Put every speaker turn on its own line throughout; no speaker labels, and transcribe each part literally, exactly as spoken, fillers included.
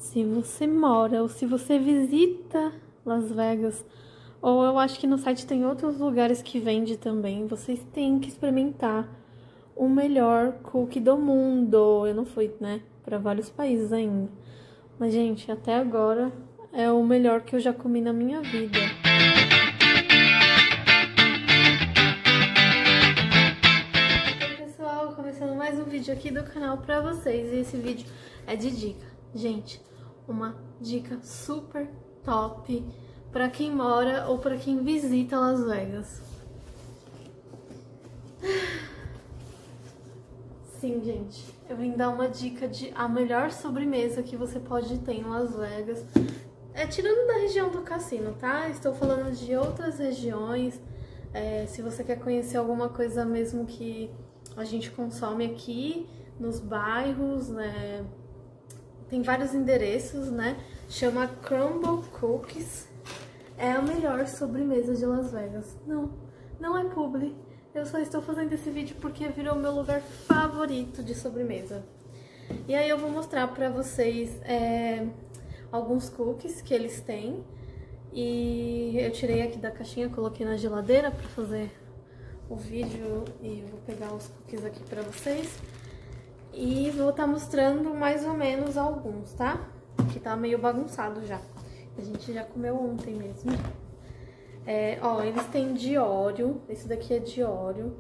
se você mora ou se você visita Las Vegas, ou eu acho que no site tem outros lugares que vende também, vocês têm que experimentar o melhor cookie do mundo. Eu não fui, né, para vários países ainda. Mas, gente, até agora é o melhor que eu já comi na minha vida. Oi, pessoal, começando mais um vídeo aqui do canal pra vocês. E esse vídeo é de dica. Gente, uma dica super top pra quem mora ou pra quem visita Las Vegas. Sim, gente, eu vim dar uma dica de a melhor sobremesa que você pode ter em Las Vegas. É tirando da região do cassino, tá? Estou falando de outras regiões. É, se você quer conhecer alguma coisa mesmo que a gente consome aqui nos bairros, né? Tem vários endereços, né? Chama Crumble Cookies. É a melhor sobremesa de Las Vegas. Não, não é publi. Eu só estou fazendo esse vídeo porque virou meu lugar favorito de sobremesa. E aí eu vou mostrar pra vocês é, alguns cookies que eles têm. E eu tirei aqui da caixinha, coloquei na geladeira pra fazer o vídeo. E vou pegar os cookies aqui pra vocês. E vou estar mostrando mais ou menos alguns, tá? Que tá meio bagunçado já. A gente já comeu ontem mesmo. É, ó, eles têm de Oreo. Esse daqui é de Oreo.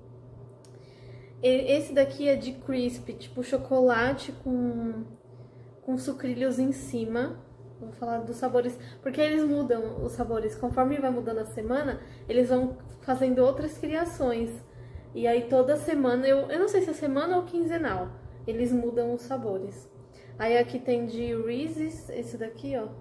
Esse daqui é de Crispy, tipo chocolate com, com sucrilhos em cima. Vou falar dos sabores, porque eles mudam os sabores. Conforme vai mudando a semana, eles vão fazendo outras criações. E aí toda semana, eu, eu não sei se é semana ou quinzenal, eles mudam os sabores. Aí aqui tem de Reese's, esse daqui, ó.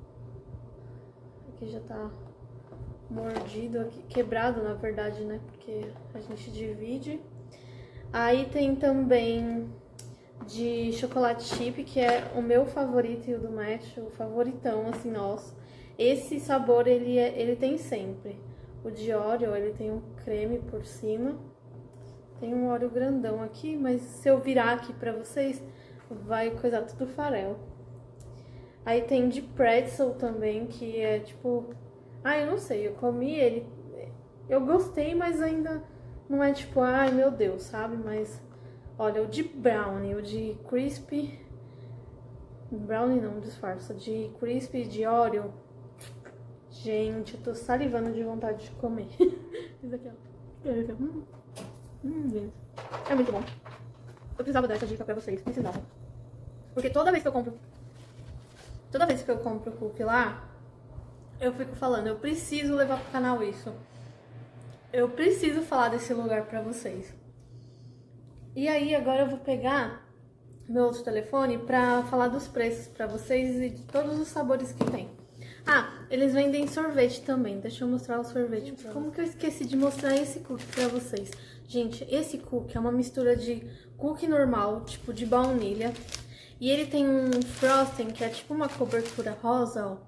Aqui já tá mordido, aqui, quebrado na verdade, né? Porque a gente divide. Aí tem também de chocolate chip, que é o meu favorito e o do Matt, o favoritão, assim, nosso. Esse sabor, ele, é, ele tem sempre. O de Oreo, ele tem um creme por cima. Tem um Oreo grandão aqui, mas se eu virar aqui pra vocês, vai coisar tudo farelo. Aí tem de pretzel também, que é tipo... Ah, eu não sei, eu comi ele... Eu gostei, mas ainda não é tipo, ai meu Deus, sabe? Mas, olha, o de brownie, o de crispy... Brownie não, disfarça. De crispy, de Oreo... Gente, eu tô salivando de vontade de comer. Isso aqui, ó. Hum. Hum, é muito bom. Eu precisava dar essa dica pra vocês, precisava. Porque toda vez que eu compro... Toda vez que eu compro cookie lá, eu fico falando, eu preciso levar pro canal isso. Eu preciso falar desse lugar pra vocês. E aí, agora eu vou pegar meu outro telefone pra falar dos preços pra vocês e de todos os sabores que tem. Ah, eles vendem sorvete também. Deixa eu mostrar o sorvete. Como que eu esqueci de mostrar esse cookie pra vocês? Gente, esse cookie é uma mistura de cookie normal, tipo de baunilha. E ele tem um frosting que é tipo uma cobertura rosa, ó.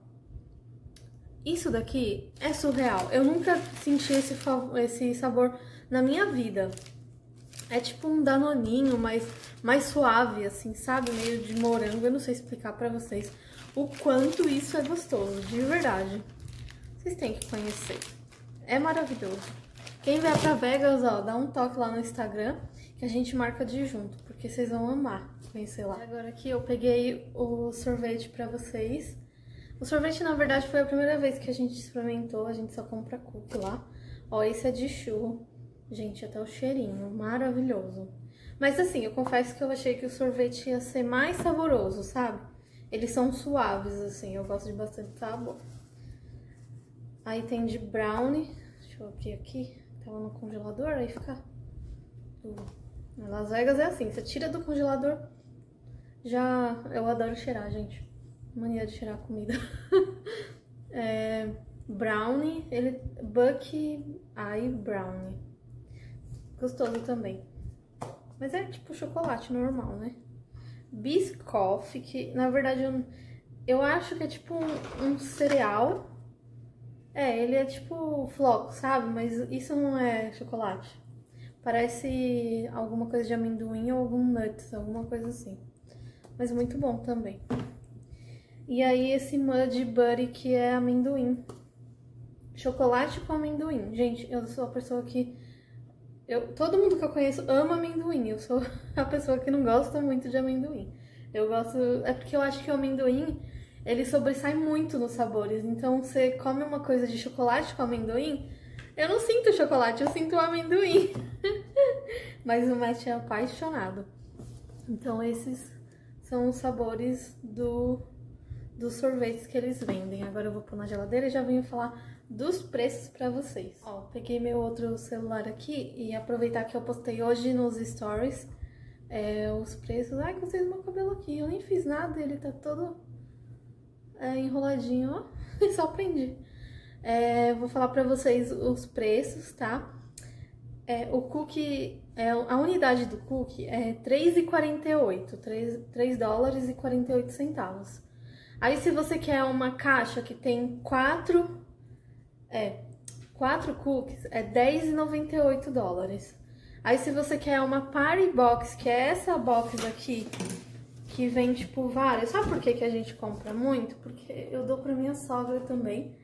Isso daqui é surreal. Eu nunca senti esse, esse sabor na minha vida. É tipo um danoninho, mas mais suave, assim, sabe? Meio de morango. Eu não sei explicar pra vocês o quanto isso é gostoso, de verdade. Vocês têm que conhecer. É maravilhoso. Quem vier pra Vegas, ó, dá um toque lá no Instagram que a gente marca de junto, porque vocês vão amar conhecer lá. Agora aqui eu peguei o sorvete pra vocês. O sorvete, na verdade, foi a primeira vez que a gente experimentou, a gente só compra cookie lá. Ó, esse é de churro. Gente, até o cheirinho, maravilhoso. Mas assim, eu confesso que eu achei que o sorvete ia ser mais saboroso, sabe? Eles são suaves, assim, eu gosto de bastante sabor. Aí tem de brownie, deixa eu abrir aqui, tava no congelador, aí fica... Na Las Vegas é assim, você tira do congelador, já... Eu adoro cheirar, gente, mania de cheirar comida. É... Brownie, ele... Bucky Eye Brownie. Gostoso também. Mas é tipo chocolate normal, né? Biscoff, que na verdade eu, eu acho que é tipo um, um cereal. É, ele é tipo flocos, sabe? Mas isso não é chocolate. Parece alguma coisa de amendoim ou algum nuts, alguma coisa assim. Mas muito bom também. E aí esse Muddy Buddy, que é amendoim. Chocolate com amendoim. Gente, eu sou a pessoa que... Eu, todo mundo que eu conheço ama amendoim. Eu sou a pessoa que não gosta muito de amendoim. Eu gosto... É porque eu acho que o amendoim, ele sobressai muito nos sabores. Então, você come uma coisa de chocolate com amendoim, eu não sinto chocolate, eu sinto o amendoim. Mas o Matt é apaixonado. Então, esses são os sabores do... dos sorvetes que eles vendem. Agora eu vou pôr na geladeira e já venho falar dos preços pra vocês. Ó, peguei meu outro celular aqui e aproveitar que eu postei hoje nos stories é, os preços. Ai, gostei do meu cabelo aqui. Eu nem fiz nada, ele tá todo é, enroladinho, ó. Só prendi. É, vou falar pra vocês os preços, tá? É, o cookie, é, a unidade do cookie é três reais e quarenta e oito centavos, três dólares e quarenta e oito centavos. Aí, se você quer uma caixa que tem quatro, é, quatro cookies, é dez reais e noventa e oito dólares. Aí, se você quer uma Party Box, que é essa box aqui, que vem, tipo, várias. Sabe por que que a gente compra muito? Porque eu dou pra minha sogra também.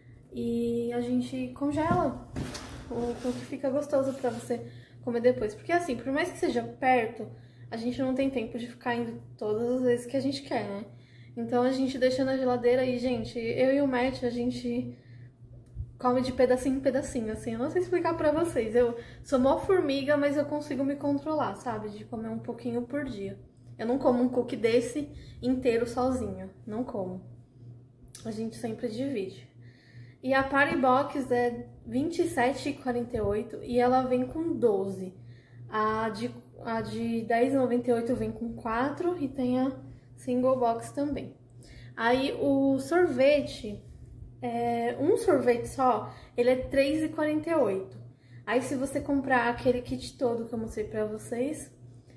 E a gente congela o cookie, fica gostoso pra você comer depois. Porque, assim, por mais que seja perto, a gente não tem tempo de ficar indo todas as vezes que a gente quer, né? Então a gente deixa na geladeira e, gente, eu e o Matt, a gente come de pedacinho em pedacinho, assim. Eu não sei explicar pra vocês. Eu sou mó formiga, mas eu consigo me controlar, sabe? De comer um pouquinho por dia. Eu não como um cookie desse inteiro sozinho. Não como. A gente sempre divide. E a Party Box é vinte e sete reais e quarenta e oito centavos e ela vem com doze. A de, a de dez reais e noventa e oito centavos vem com quatro e tem a single box também. Aí o sorvete, é, um sorvete só, ele é três reais e quarenta e oito centavos. Aí se você comprar aquele kit todo que eu mostrei pra vocês,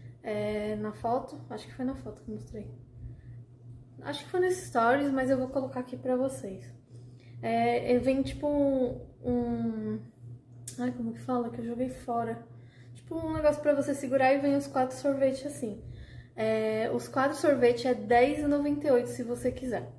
é, na foto, acho que foi na foto que eu mostrei. Acho que foi nos stories, mas eu vou colocar aqui pra vocês. É, ele vem tipo um, um... Ai, como que fala? Que eu joguei fora. Tipo um negócio pra você segurar e vem os quatro sorvetes assim. É, os quatro sorvetes é dez reais e noventa e oito centavos se você quiser.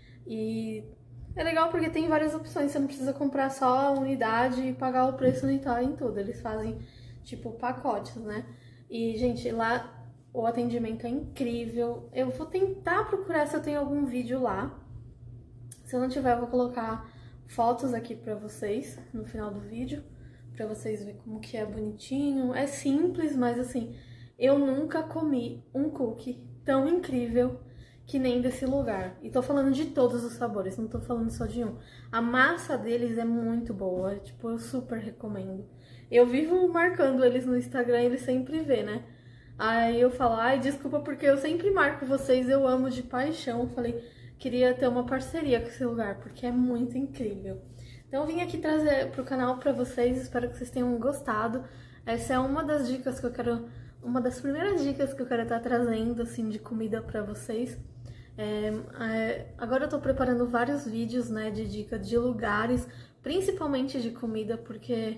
E é legal porque tem várias opções. Você não precisa comprar só a unidade e pagar o preço em tudo. Eles fazem tipo pacotes, né? E, gente, lá o atendimento é incrível. Eu vou tentar procurar se eu tenho algum vídeo lá. Se eu não tiver, eu vou colocar fotos aqui pra vocês no final do vídeo, pra vocês verem como que é bonitinho. É simples, mas assim, eu nunca comi um cookie tão incrível que nem desse lugar. E tô falando de todos os sabores, não tô falando só de um. A massa deles é muito boa, tipo, eu super recomendo. Eu vivo marcando eles no Instagram, eles sempre vê, né? Aí eu falo, ai, desculpa porque eu sempre marco vocês, eu amo de paixão. Eu falei... Queria ter uma parceria com esse lugar, porque é muito incrível. Então eu vim aqui trazer pro canal pra vocês, espero que vocês tenham gostado. Essa é uma das dicas que eu quero... Uma das primeiras dicas que eu quero estar trazendo, assim, de comida pra vocês. É, é, agora eu tô preparando vários vídeos, né, de dicas de lugares, principalmente de comida, porque...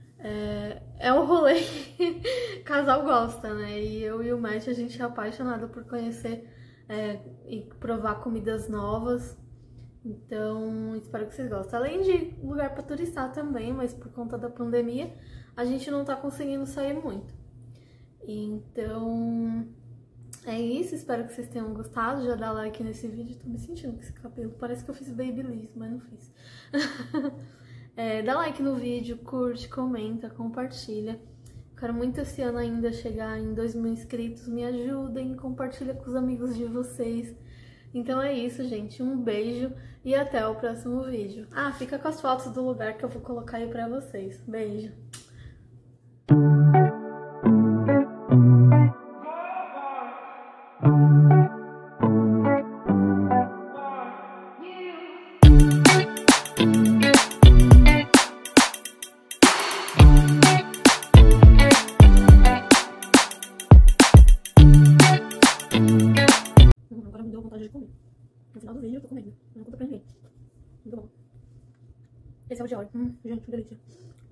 É, é o rolê que casal gosta, né? E eu e o Matt, a gente é apaixonado por conhecer... É, e provar comidas novas. Então, espero que vocês gostem. Além de lugar para turistar também, mas por conta da pandemia, a gente não tá conseguindo sair muito. Então, é isso. Espero que vocês tenham gostado. Já dá like nesse vídeo. Tô me sentindo com esse cabelo. Parece que eu fiz babyliss, mas não fiz. É, dá like no vídeo, curte, comenta, compartilha. Quero muito esse ano ainda chegar em dois mil inscritos. Me ajudem, compartilha com os amigos de vocês. Então é isso, gente. Um beijo e até o próximo vídeo. Ah, fica com as fotos do lugar que eu vou colocar aí pra vocês. Beijo! No final do vídeo eu tô comendo, não conta pra ninguém. Muito bom. Esse é o de óleo. Hum, gente, que delícia.